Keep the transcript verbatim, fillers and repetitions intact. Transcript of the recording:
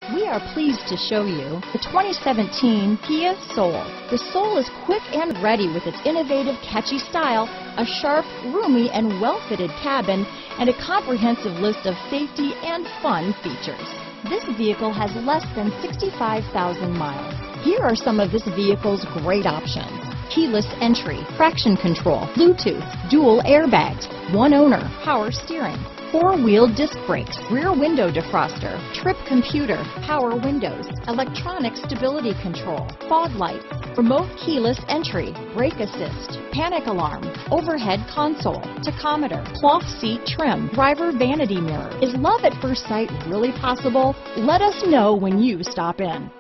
We are pleased to show you the twenty seventeen Kia Soul. The Soul is quick and ready with its innovative, catchy style, a sharp, roomy, and well-fitted cabin, and a comprehensive list of safety and fun features. This vehicle has less than sixty-five thousand miles. Here are some of this vehicle's great options: keyless entry, traction control, Bluetooth, dual airbags, one owner, power steering, four-wheel disc brakes, rear window defroster, trip computer, power windows, electronic stability control, fog lights, remote keyless entry, brake assist, panic alarm, overhead console, tachometer, cloth seat trim, driver vanity mirror. Is love at first sight really possible? Let us know when you stop in.